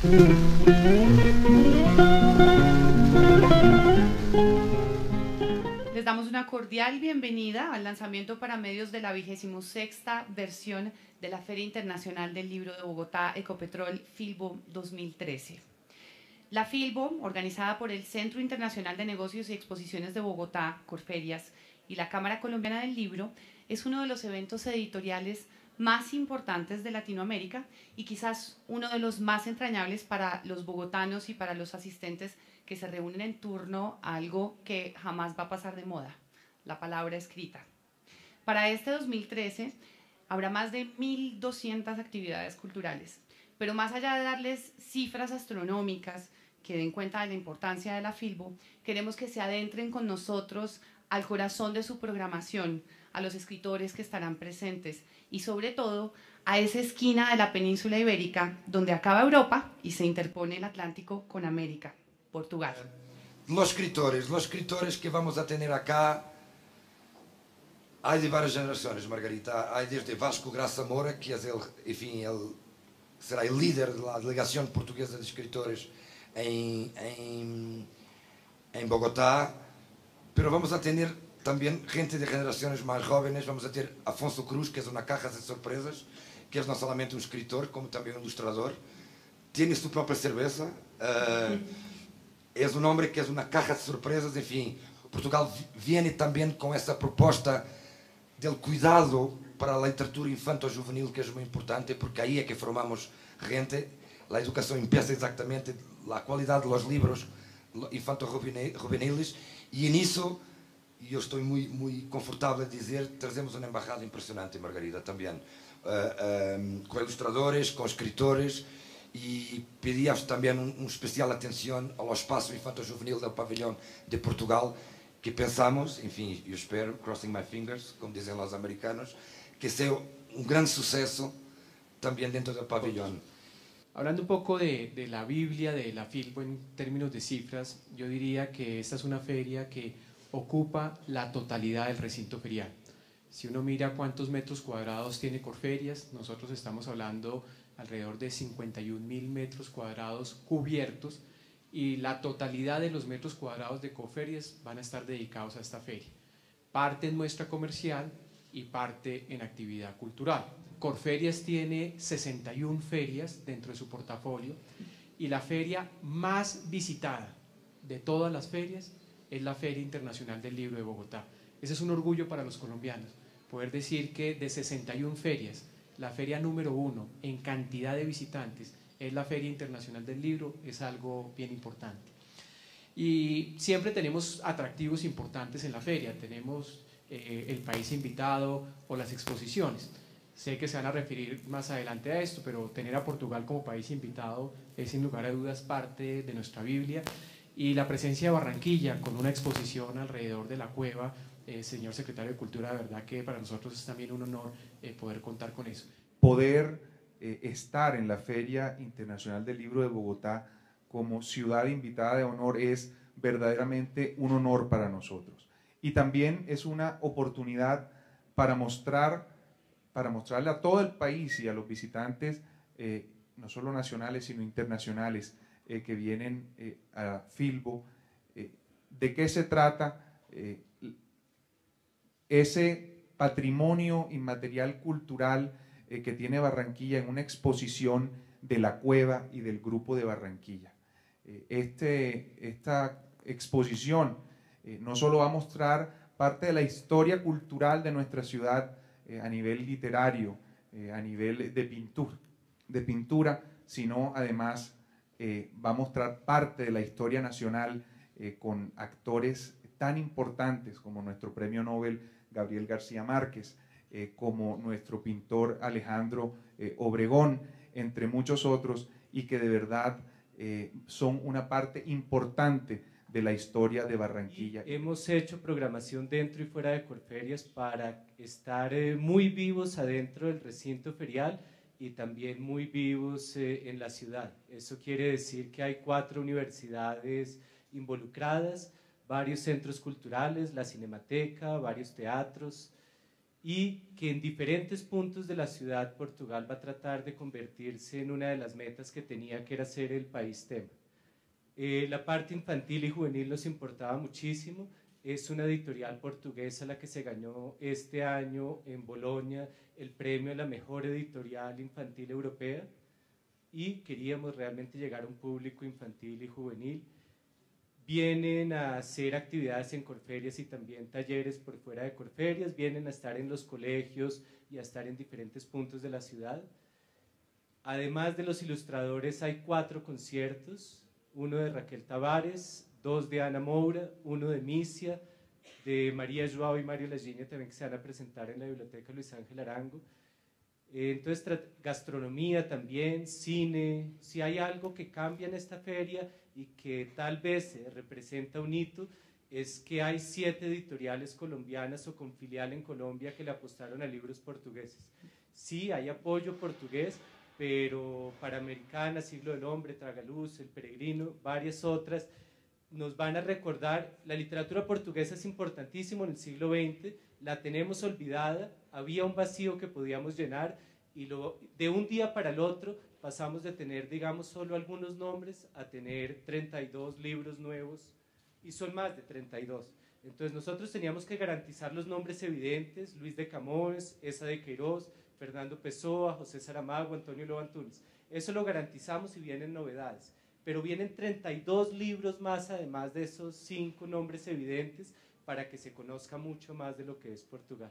Les damos una cordial bienvenida al lanzamiento para medios de la 26ª versión de la Feria Internacional del Libro de Bogotá, Ecopetrol Filbo 2013. La Filbo, organizada por el Centro Internacional de Negocios y Exposiciones de Bogotá, Corferias, y la Cámara Colombiana del Libro, es uno de los eventos editoriales más importantes de Latinoamérica y quizás uno de los más entrañables para los bogotanos y para los asistentes que se reúnen en torno a algo que jamás va a pasar de moda, la palabra escrita. Para este 2013 habrá más de 1.200 actividades culturales, pero más allá de darles cifras astronómicas que den cuenta de la importancia de la Filbo, queremos que se adentren con nosotros al corazón de su programación, a los escritores que estarán presentes y sobre todo a esa esquina de la península ibérica donde acaba Europa y se interpone el Atlántico con América, Portugal. Los escritores que vamos a tener acá, hay de varias generaciones, Margarita. Hay desde Vasco Graça Moura, que es él será el líder de la delegación portuguesa de escritores en Bogotá, pero vamos a tener también gente de generaciones más jóvenes. Vamos a tener Afonso Cruz, que es una caja de sorpresas, que es no solamente un escritor, como también un ilustrador. Tiene su propia cerveza. Es un hombre que es una caja de sorpresas. En fin, Portugal viene también con esa propuesta del cuidado para la literatura infanto-juvenil, que es muy importante, porque ahí es que formamos gente. La educación empieza exactamente la calidad de los libros infanto-juveniles, y en eso yo estoy muy confortable de decir, trazemos una embajada impresionante, Margarida, también, con ilustradores, con escritores, y pedíamos también una especial atención ao espaço infanto-juvenil del Pavillón de Portugal, que pensamos, enfim, eu espero, crossing my fingers, como dizem os americanos, que sea un gran suceso también dentro del pabellón. Hablando un poco de la Biblia, de la Filbo en términos de cifras, yo diría que esta es una feria que ocupa la totalidad del recinto ferial. Si uno mira cuántos metros cuadrados tiene Corferias, nosotros estamos hablando alrededor de 51.000 metros cuadrados cubiertos, y la totalidad de los metros cuadrados de Corferias van a estar dedicados a esta feria. Parte en muestra comercial y parte en actividad cultural. Corferias tiene 61 ferias dentro de su portafolio, y la feria más visitada de todas las ferias es la Feria Internacional del Libro de Bogotá. Ese es un orgullo para los colombianos, poder decir que de 61 ferias, la feria número 1 en cantidad de visitantes es la Feria Internacional del Libro. Es algo bien importante. Y siempre tenemos atractivos importantes en la feria. Tenemos el país invitado o las exposiciones. Sé que se van a referir más adelante a esto, pero tener a Portugal como país invitado es sin lugar a dudas parte de nuestra Biblia. Y la presencia de Barranquilla con una exposición alrededor de la cueva, señor secretario de Cultura, de verdad que para nosotros es también un honor poder contar con eso. Poder estar en la Feria Internacional del Libro de Bogotá como ciudad invitada de honor es verdaderamente un honor para nosotros. Y también es una oportunidad para mostrarle a todo el país y a los visitantes, no solo nacionales sino internacionales, que vienen a Filbo, de qué se trata ese patrimonio inmaterial cultural que tiene Barranquilla en una exposición de la cueva y del grupo de Barranquilla. Esta exposición no solo va a mostrar parte de la historia cultural de nuestra ciudad a nivel literario, a nivel de pintura, sino además va a mostrar parte de la historia nacional con actores tan importantes como nuestro premio Nobel Gabriel García Márquez, como nuestro pintor Alejandro Obregón, entre muchos otros, y que de verdad son una parte importante de la historia de Barranquilla. Hemos hecho programación dentro y fuera de Corferias para estar muy vivos adentro del recinto ferial y también muy vivos en la ciudad. Eso quiere decir que hay 4 universidades involucradas, varios centros culturales, la Cinemateca, varios teatros, y que en diferentes puntos de la ciudad Portugal va a tratar de convertirse en una de las metas que tenía, que era ser el país tema. La parte infantil y juvenil nos importaba muchísimo. Es una editorial portuguesa la que se ganó este año en Bolonia el premio a la mejor editorial infantil europea, y queríamos realmente llegar a un público infantil y juvenil. Vienen a hacer actividades en Corferias y también talleres por fuera de Corferias, vienen a estar en los colegios y a estar en diferentes puntos de la ciudad. Además de los ilustradores, hay 4 conciertos, uno de Raquel Tavares, 2 de Ana Moura, uno de Misia, de María Joao y Mario Laginia también, que se van a presentar en la Biblioteca Luis Ángel Arango. Entonces, gastronomía también, cine. Si hay algo que cambia en esta feria y que tal vez representa un hito, es que hay 7 editoriales colombianas o con filial en Colombia que le apostaron a libros portugueses. Sí, hay apoyo portugués, pero Panamericana, Siglo del Hombre, Tragaluz, El Peregrino, varias otras, nos van a recordar. La literatura portuguesa es importantísima en el siglo XX, la tenemos olvidada, había un vacío que podíamos llenar, y de un día para el otro pasamos de tener, digamos, solo algunos nombres a tener 32 libros nuevos, y son más de 32. Entonces nosotros teníamos que garantizar los nombres evidentes: Luis de Camões, Esa de Queiroz, Fernando Pessoa, José Saramago, Antonio Lobo Antunes. Eso lo garantizamos y vienen novedades. Pero vienen 32 libros más, además de esos 5 nombres evidentes, para que se conozca mucho más de lo que es Portugal.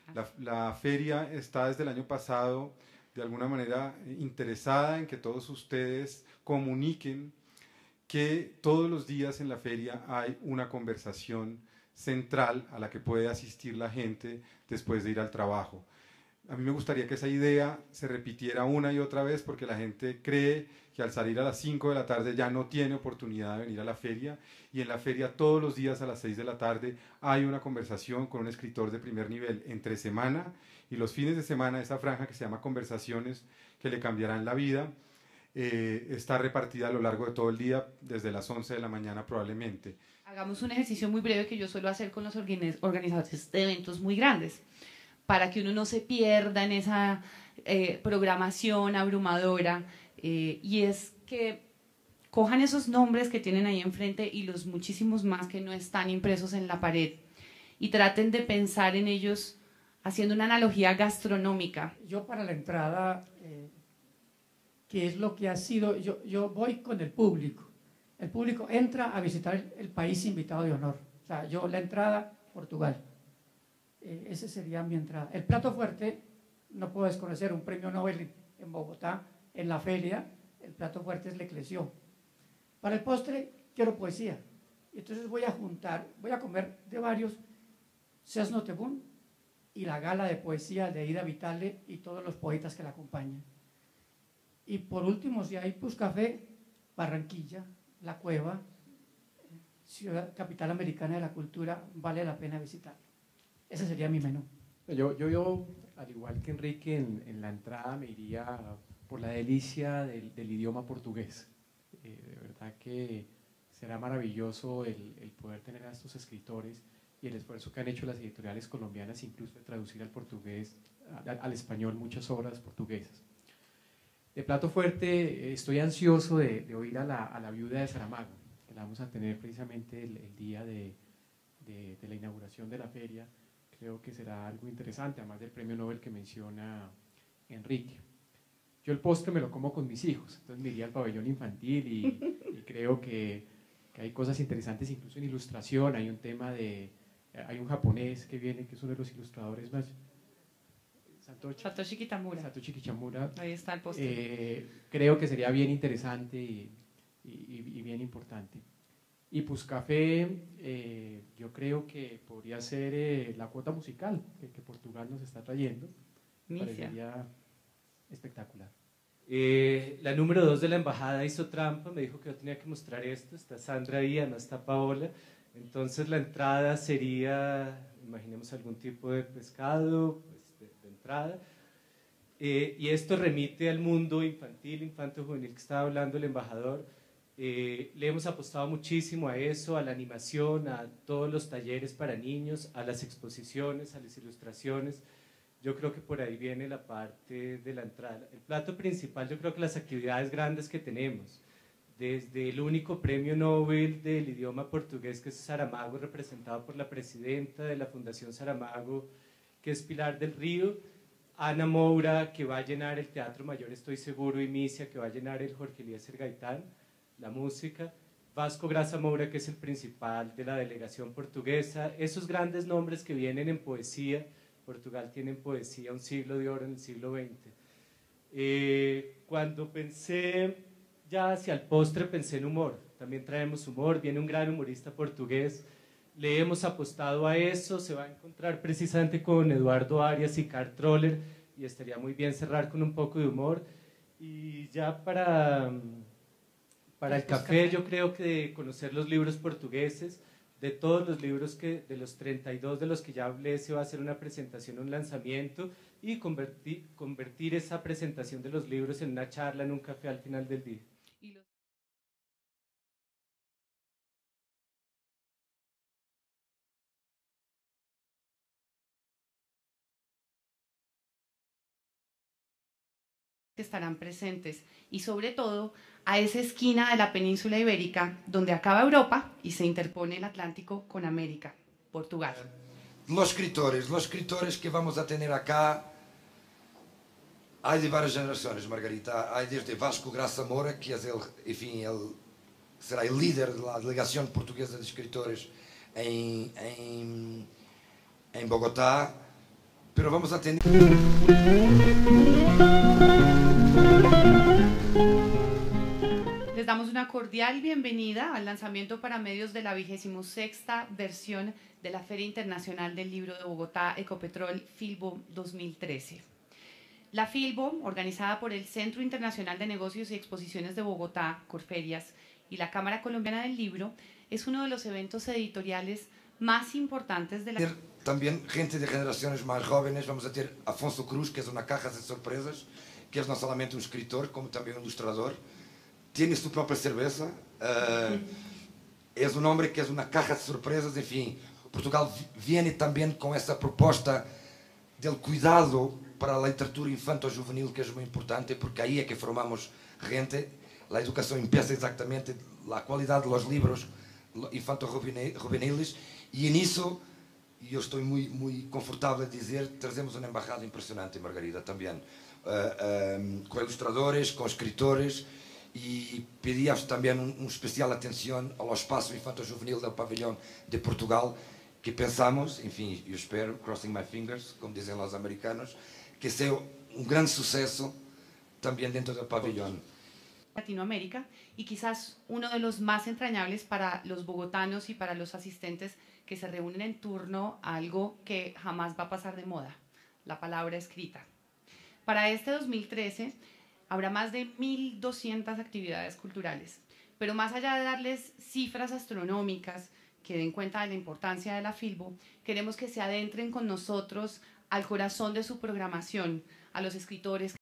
La feria está desde el año pasado, de alguna manera, interesada en que todos ustedes comuniquen que todos los días en la feria hay una conversación central a la que puede asistir la gente después de ir al trabajo. A mí me gustaría que esa idea se repitiera una y otra vez, porque la gente cree que al salir a las 5 de la tarde ya no tiene oportunidad de venir a la feria, y en la feria todos los días a las 6 de la tarde hay una conversación con un escritor de primer nivel entre semana, y los fines de semana esa franja que se llama Conversaciones que le cambiarán la vida está repartida a lo largo de todo el día, desde las 11 de la mañana probablemente. Hagamos un ejercicio muy breve que yo suelo hacer con los organizadores de eventos muy grandes, para que uno no se pierda en esa programación abrumadora, y es que cojan esos nombres que tienen ahí enfrente y los muchísimos más que no están impresos en la pared, y traten de pensar en ellos haciendo una analogía gastronómica. Yo, para la entrada, ¿qué es lo que ha sido? Yo voy con el público entra a visitar el país invitado de honor. O sea, yo, la entrada, Portugal. Ese sería mi entrada. El plato fuerte, no puedo desconocer un premio Nobel en Bogotá, en la feria. El plato fuerte es L'Eclésion. Para el postre quiero poesía, entonces voy a comer de varios, Ses Notebun y la gala de poesía de Ida Vitale y todos los poetas que la acompañan. Y por último, si hay Puscafé, Barranquilla, La Cueva, ciudad capital americana de la cultura, vale la pena visitarlo. Ese sería mi menú. Yo al igual que Enrique, en la entrada me iría por la delicia del idioma portugués. De verdad que será maravilloso el poder tener a estos escritores y el esfuerzo que han hecho las editoriales colombianas, incluso de traducir al portugués, al español, muchas obras portuguesas. De plato fuerte, estoy ansioso de oír a la viuda de Saramago, que la vamos a tener precisamente el día de la inauguración de la feria. Creo que será algo interesante, además del premio Nobel que menciona Enrique. Yo el postre me lo como con mis hijos, entonces me iría al pabellón infantil y creo que hay cosas interesantes incluso en ilustración. Hay un tema hay un japonés que viene, que es uno de los ilustradores más, Satoshi Kitamura. Ahí está el postre. Creo que sería bien interesante y bien importante. Y Puscafé, yo creo que podría ser la cuota musical que Portugal nos está trayendo. Parecería espectacular. La número 2 de la embajada hizo trampa, me dijo que yo tenía que mostrar esto. Está Sandra ahí, además está Paola. Entonces la entrada sería, imaginemos algún tipo de pescado, pues de entrada. Y esto remite al mundo infantil, infanto-juvenil que estaba hablando el embajador. Le hemos apostado muchísimo a eso, a la animación, a todos los talleres para niños, a las exposiciones, a las ilustraciones. Yo creo que por ahí viene la parte de la entrada. El plato principal, yo creo que las actividades grandes que tenemos, desde el único premio Nobel del idioma portugués, que es Saramago, representado por la presidenta de la Fundación Saramago, que es Pilar del Río, Ana Moura, que va a llenar el Teatro Mayor, estoy seguro, y Misia, que va a llenar el Jorge Eliezer Gaitán, la música, Vasco Graça Moura, que es el principal de la delegación portuguesa, esos grandes nombres que vienen en poesía. Portugal tiene en poesía un siglo de oro en el siglo XX. Cuando pensé ya hacia el postre, pensé en humor. También traemos humor, viene un gran humorista portugués, le hemos apostado a eso, se va a encontrar precisamente con Eduardo Arias y Carl Troller, y estaría muy bien cerrar con un poco de humor. Y ya para el café, yo creo que de conocer los libros portugueses, de todos los libros de los 32 de los que ya hablé, se va a hacer una presentación, un lanzamiento, y convertir esa presentación de los libros en una charla, en un café al final del día. Que estarán presentes, y sobre todo a esa esquina de la península ibérica donde acaba Europa y se interpone el Atlántico con América, Portugal. Los escritores que vamos a tener acá, hay de varias generaciones, Margarita. Hay desde Vasco Graça Moura, que es él será el líder de la delegación portuguesa de escritores en Bogotá, pero vamos a tener... Les damos una cordial bienvenida al lanzamiento para medios de la 26ª versión de la Feria Internacional del Libro de Bogotá, Ecopetrol Filbo 2013. La Filbo, organizada por el Centro Internacional de Negocios y Exposiciones de Bogotá, Corferias, y la Cámara Colombiana del Libro, es uno de los eventos editoriales más importantes de la... También gente de generaciones más jóvenes, vamos a tener Afonso Cruz, que es una caja de sorpresas, que es no solamente un escritor, como también un ilustrador. Tiene su propia cerveza, es un hombre que es una caja de sorpresas, en fin. Portugal viene también con esa propuesta del cuidado para la literatura infanto-juvenil, que es muy importante, porque ahí es que formamos gente. La educación empieza exactamente, la calidad de los libros infanto-juveniles, y en eso yo estoy muy confortable de decir, trazemos una embajada impresionante, Margarida, también, con ilustradores, con escritores, y pedíamos también una especial atención ao espaço infanto-juvenil del Pabellón de Portugal, que pensamos, enfim, eu espero, crossing my fingers, como dizem os americanos, que sea un gran suceso también dentro del pabellón. Latinoamérica, y quizás uno de los más entrañables para los bogotanos y para los asistentes que se reúnen en torno a algo que jamás va a pasar de moda, la palabra escrita. Para este 2013 habrá más de 1.200 actividades culturales, pero más allá de darles cifras astronómicas que den cuenta de la importancia de la Filbo, queremos que se adentren con nosotros al corazón de su programación, a los escritores